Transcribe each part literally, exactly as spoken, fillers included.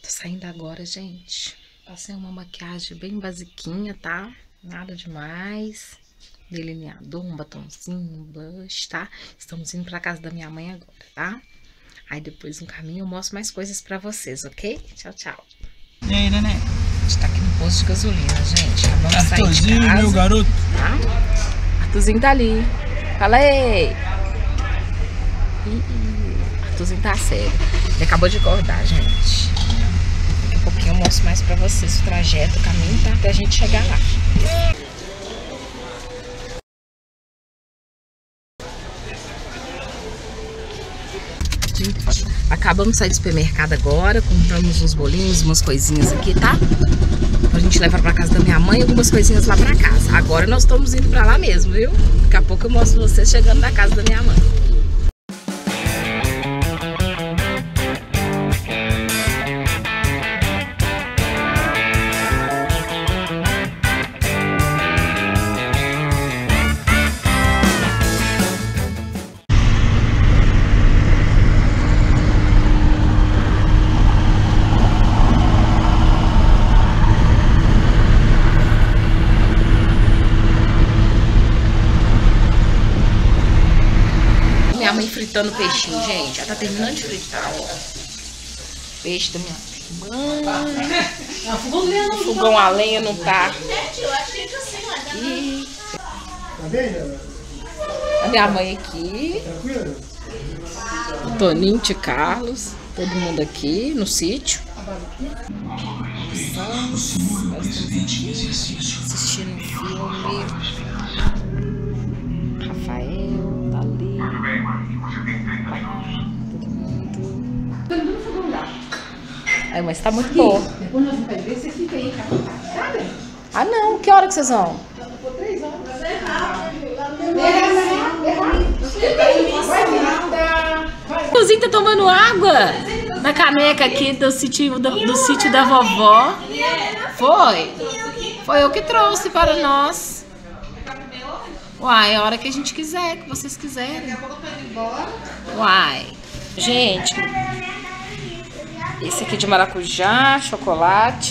Tô saindo agora, gente. Passei uma maquiagem bem basiquinha, tá? Nada demais. Delineador, um batonzinho, um blush, tá? Estamos indo pra casa da minha mãe agora, tá? Aí depois no caminho eu mostro mais coisas pra vocês, ok? Tchau, tchau. E aí, neném? A gente tá aqui no posto de gasolina, gente. Acabamos de sair de Arthurzinho, casa, meu garoto. tá? Arthurzinho tá ali. Fala aí. Ih, Arthurzinho tá sério. Ele acabou de acordar, gente. Daqui a pouquinho eu mostro mais pra vocês o trajeto, o caminho, tá? Até a gente chegar lá. Acabamos de sair do supermercado agora, compramos uns bolinhos, umas coisinhas aqui, tá? A gente leva pra casa da minha mãe e algumas coisinhas lá pra casa. Agora nós estamos indo pra lá mesmo, viu? Daqui a pouco eu mostro vocês chegando na casa da minha mãe. Minha mãe fritando peixinho, gente. Ela tá terminando de fritar, ó. Peixe da minha mãe. Fogão a lenha não tá. E... a minha mãe aqui. O Toninho, Tio Carlos. Todo mundo aqui no sítio. Assistindo um filme. Rafael tá ali. Todo mundo. É, mas tá muito boa. Depois nós vamos ver, você fica aí, sabe? Ah, não. Que hora que vocês vão? Por três horas. O cozinho tá tomando água na caneca aqui do sítio, do, do sítio da vovó. Foi? Foi eu que trouxe para nós. Uai, é a hora que a gente quiser, que vocês quiserem. Uai. Gente, esse aqui de maracujá, chocolate.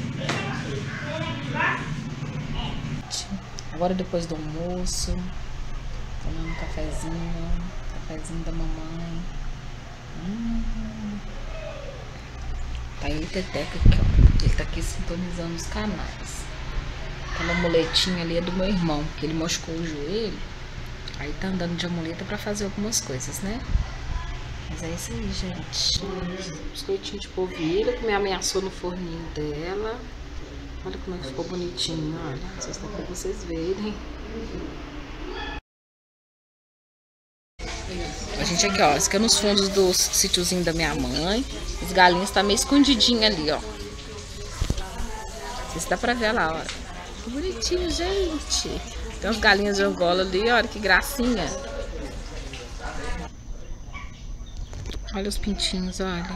Agora depois do almoço, tomando um cafezinho, cafezinho da mamãe. Hum. Tá aí o Teteca aqui, ó. Ele tá aqui sintonizando os canais. Aquela muletinha ali é do meu irmão, que ele machucou o joelho. Aí tá andando de amuleta pra fazer algumas coisas, né? Mas é isso aí, gente. Biscoitinho de polvilho que me ameaçou no forninho dela. Olha como é que ficou bonitinho, olha. Não sei se dá pra vocês verem. A gente aqui, ó, fica nos fundos do sítiozinho da minha mãe. Os galinhos tá meio escondidinho ali, ó. Não sei se dá pra ver lá, ó. Que bonitinho, gente. Tem uns galinhas de Angola ali, olha que gracinha. Olha os pintinhos, olha.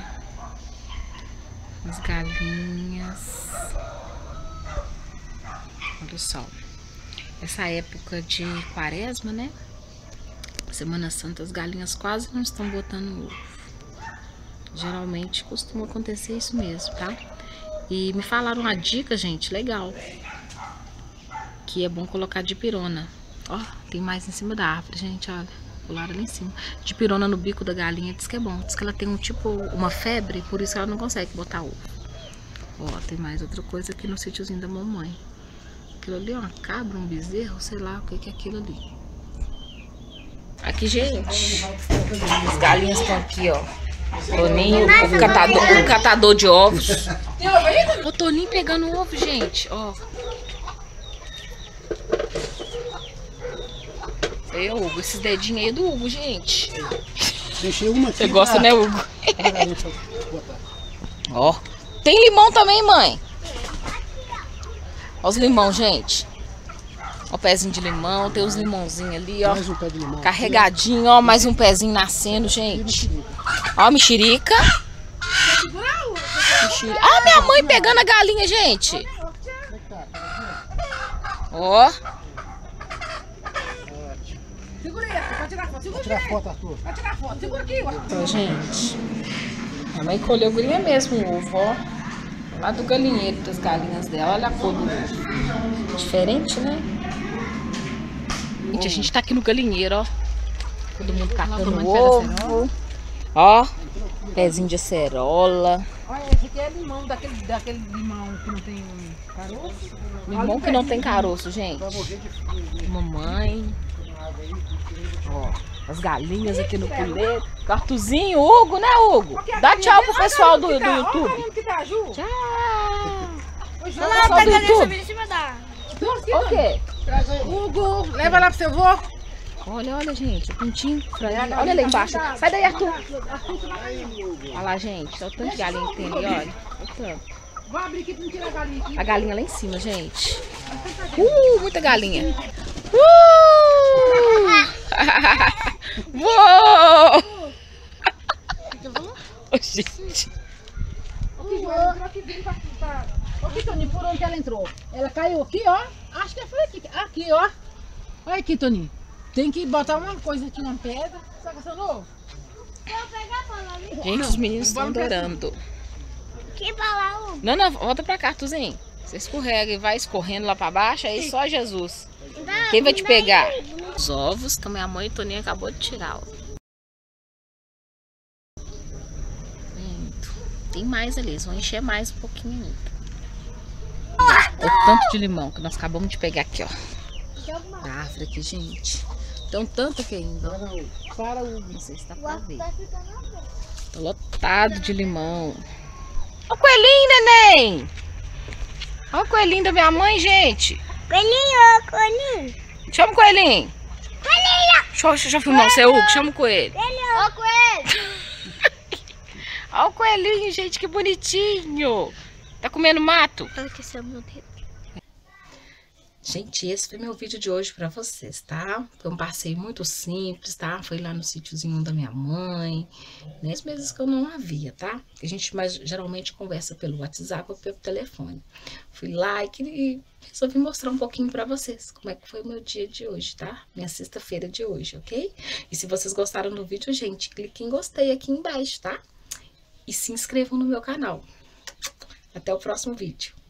As galinhas. Olha só. Essa época de quaresma, né? Semana Santa, as galinhas quase não estão botando ovo. Geralmente costuma acontecer isso mesmo, tá? E me falaram uma dica, gente, legal. Que é bom colocar dipirona. Ó, tem mais em cima da árvore, gente, olha. Pularam ali em cima. Dipirona no bico da galinha, diz que é bom. Diz que ela tem um tipo, uma febre, por isso ela não consegue botar ovo. Ó, tem mais outra coisa aqui no sítiozinho da mamãe. Aquilo ali é uma cabra, um bezerro, sei lá o que que é aquilo ali. Aqui, gente, as galinhas estão aqui, ó. Toninho, o catador, o catador de ovos. O Toninho pegando ovo, gente, ó. Ei, Hugo, esses dedinhos aí é do Hugo, gente. Deixei uma aqui. Você gosta, né, Hugo? Ó, tem limão também, mãe. Ó os limão, gente. Ó o pezinho de limão, tem os limãozinhos ali, ó. Mais um pé de limão. Carregadinho, ó, mais um pezinho nascendo, gente. Ó, mexerica. Mexerica. Ah, minha mãe pegando a galinha, gente. Ó. Segura aí, pode tirar foto. Segura Tirar foto, Arthur. Pode tirar foto. Segura aqui, ó. Então, gente, A mãe colheu gurinha mesmo o ovo, ó. Lá do galinheiro das galinhas dela. Olha a cor do ovo. Diferente, né? Gente, a gente tá aqui no galinheiro, ó. Todo mundo catando ovo. Ó, pezinho de acerola. Olha, esse aqui é limão, daquele, daquele limão que não tem caroço. Limão que não tem caroço, gente. Mamãe. Ó, as galinhas aqui no puleiro. Cartuzinho, Hugo, né, Hugo? Dá tchau pro pessoal do, do YouTube. Tchau. Olha lá, tá galinha em cima da... O quê? Hugo, leva lá pro seu avô. Olha, olha, gente, o pintinho. Olha lá embaixo. Sai daí, Arthur. Olha lá, gente. Olha o tanto de galinha que tem ali, olha. Olha o tanto. Vou abrir aqui pra não tirar a galinha aqui. A galinha lá em cima, gente. Uh, muita galinha. Uh! Uou! Oh, gente. Ô, aqui, Toninho, por onde ela entrou? Ela caiu aqui, ó. Acho que foi aqui. Aqui, ó. Olha aqui, Toninho. Tem que botar uma coisa aqui, uma pedra. Sabe essa novo? Gente, os meninos estão adorando. Que balão? Não, não, volta pra cá, Arthurzinho. Você escorrega e vai escorrendo lá pra baixo, aí só Jesus. Quem vai te pegar? Os ovos que a minha mãe e Toninho acabou de tirar, ó. Tem mais ali, eles vão encher mais um pouquinho ainda. O tanto de limão que nós acabamos de pegar aqui, ó. A árvore aqui, gente. Tem um tanto aqui ainda, ó. Para o... Não sei se dá pra ver. Tá lotado de limão. Ó o coelhinho, neném! Ó o coelhinho da minha mãe, gente. Coelhinho, coelhinho. Chama o coelhinho. Coelhinho. Deixa, eu- deixa eu filmar o seu Hugo, chama o coelho. Ó, coelho. Ó o coelhinho, gente, que bonitinho. Tá comendo mato? Olha que seu meu dedo. Gente, esse foi meu vídeo de hoje pra vocês, tá? Foi um passeio muito simples, tá? Foi lá no sítiozinho da minha mãe, nesses meses que eu não havia, tá? A gente mais geralmente conversa pelo WhatsApp ou pelo telefone. Fui lá e, e resolvi mostrar um pouquinho pra vocês como é que foi o meu dia de hoje, tá? Minha sexta-feira de hoje, ok? E se vocês gostaram do vídeo, gente, clique em gostei aqui embaixo, tá? E se inscrevam no meu canal. Até o próximo vídeo.